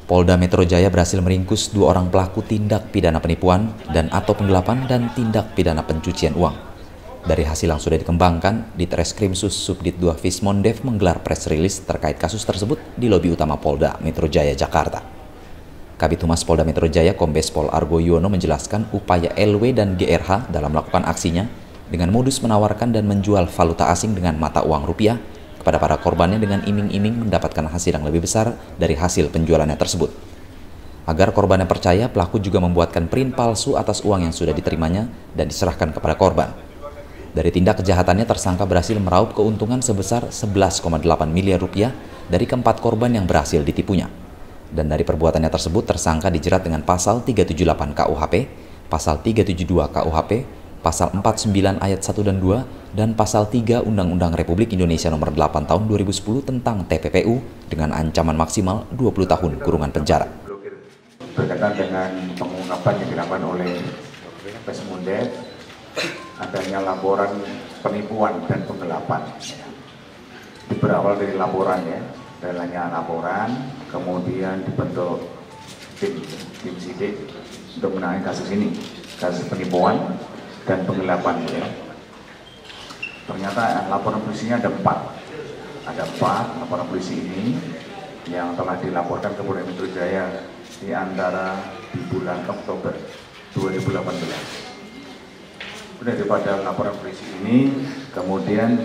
Polda Metro Jaya berhasil meringkus 2 orang pelaku tindak pidana penipuan dan atau penggelapan dan tindak pidana pencucian uang. Dari hasil yang sudah dikembangkan, Ditreskrimsus Subdit 2 Vismondev menggelar press release terkait kasus tersebut di lobi utama Polda Metro Jaya, Jakarta. Kabid Humas Polda Metro Jaya Kombes Pol Argo Yuwono menjelaskan upaya LW dan GRH dalam melakukan aksinya dengan modus menawarkan dan menjual valuta asing dengan mata uang rupiah kepada para korbannya dengan iming-iming mendapatkan hasil yang lebih besar dari hasil penjualannya tersebut. Agar korbannya percaya, pelaku juga membuatkan print palsu atas uang yang sudah diterimanya dan diserahkan kepada korban. Dari tindak kejahatannya, tersangka berhasil meraup keuntungan sebesar 11,8 miliar rupiah dari keempat korban yang berhasil ditipunya. Dan dari perbuatannya tersebut, tersangka dijerat dengan pasal 378 KUHP, pasal 372 KUHP, pasal 49 ayat 1 dan 2, dan pasal 3 Undang-Undang Republik Indonesia Nomor 8 Tahun 2010 tentang TPPU dengan ancaman maksimal 20 tahun kurungan penjara. Berkaitan dengan pengungkapan yang dilakukan oleh Vismondev, adanya laporan penipuan dan penggelapan. Berawal dari laporan ya, adanya laporan, kemudian dibentuk tim sidik untuk menangani kasus ini, kasus penipuan dan penggelapan ya. Ternyata laporan polisinya ada 4 laporan polisi ini yang telah dilaporkan ke Polda Metro Jaya di antara di bulan Oktober 2018. Daripada laporan polisi ini kemudian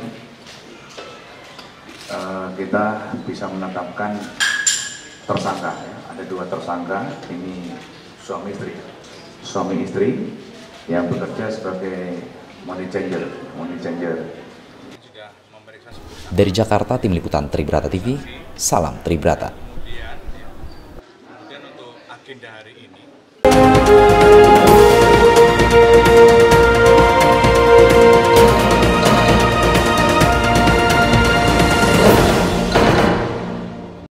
kita bisa menetapkan tersangka ya. Ada 2 tersangka, ini suami istri yang bekerja sebagai money changer. Dari Jakarta, Tim Liputan Tribrata TV, salam Tribrata. Kemudian untuk agenda hari ini